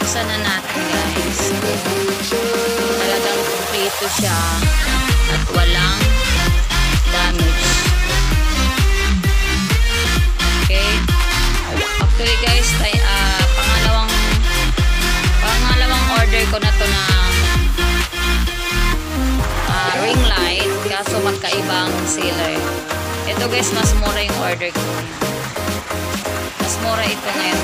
bubuksan na natin guys. Talagang kompleto siya at walang damage. Okay. Actually guys, pangalawang order ko na to ng ring light, kaso magkaibang seller. Ito guys, mas mura yung order ko ngayon. Mas mura ito ngayon.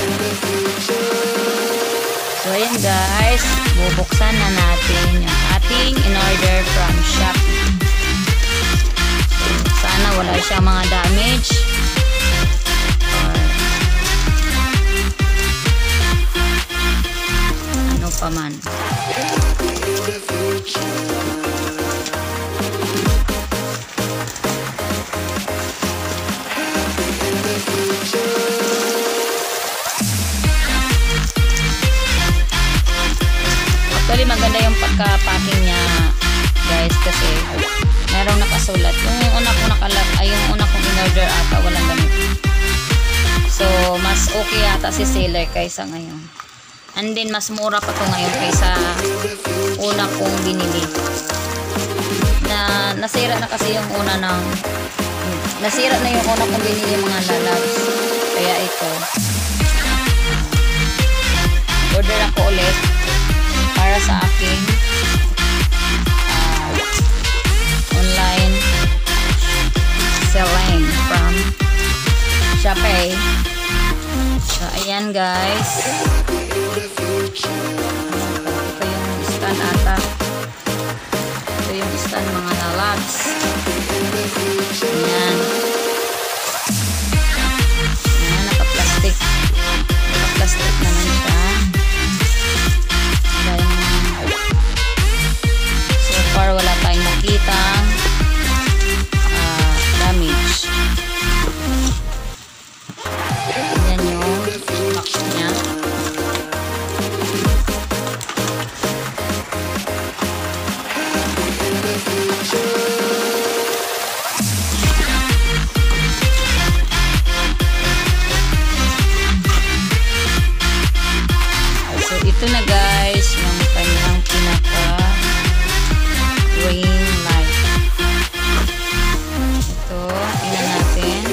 So ayan guys, bubuksan na natin yung ating in-order from Shopee. So, sana wala siyang mga damage or ano pa man. Actually maganda yung pagka-packing niya guys, kasi merong nakasulat. Yung una kong in-order ata walang ganito. So mas okay yata si seller kaysa ngayon. And then mas mura pa to ngayon kaysa una kong binili. Nasira na kasi yung una nasira na yung una kong binili mga lalabs. Kaya ito order ako ulit para sa aking online selling from Shopee. So ayan guys, ito yung stand ata. Ito yung stand mga lalabs. Ayan. Ayan, naka-plastic naman siya. So far wala tayong nakita damage. Ayan yung box niya. So ito na guys yung kanyang pinaka ring light. Ito, tingnan natin.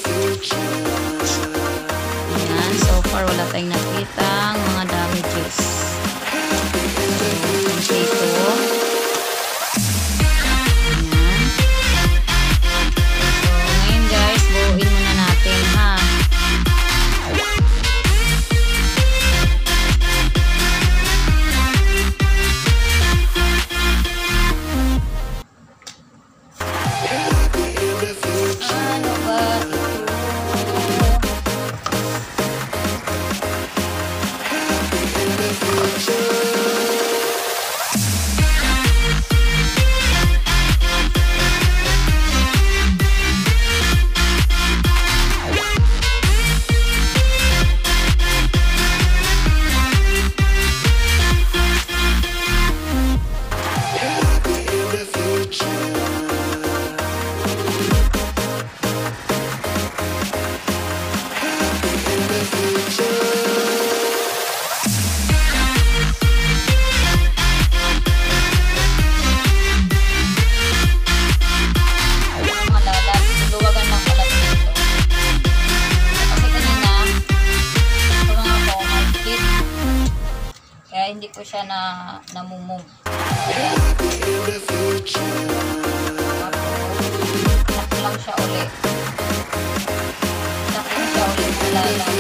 Ayan, so far wala tayong nakitang mga damages. So, ito. Ayan. So, ngayon guys, buuin muna natin ha. Ano ba ito? Hindi ko siya namumove. Lock lang siya ulit. Lock lang siya ulit. Wala lang.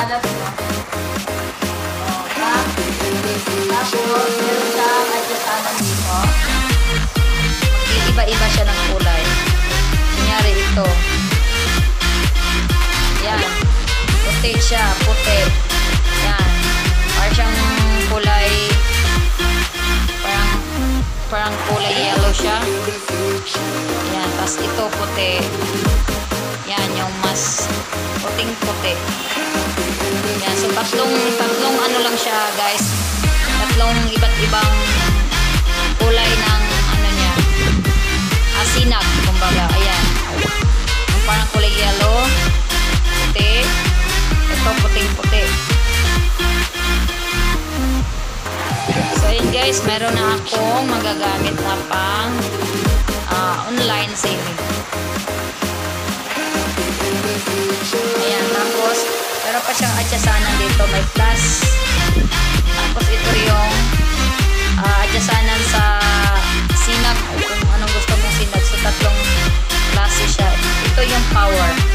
kalat mo. Tapos, meron siyang adyasanan dito. Iba-iba siya ng kulay. Kunyari ito. Yan. Puti siya. Puti. Yan. Parang siyang kulay. Parang kulay yellow siya. Yan. Tapos ito puti. Yan. Yung mas puting-puti. Yan. So, tatlong ano lang siya, guys. Tatlong iba't ibang kulay ng ano niya. Asinag, kumbaga. Ayan. Yung parang kulay yellow. Puti. Ito puting-puti. So, yun guys. Meron na akong magagamit na pang online saving. Ayan. Tapos, meron pa siyang adyasanan dito. May plus. Tapos, ito yung adyasanan sa sinag. Kung anong gusto mong sinag. So, tatlong klase siya. Ito yung power.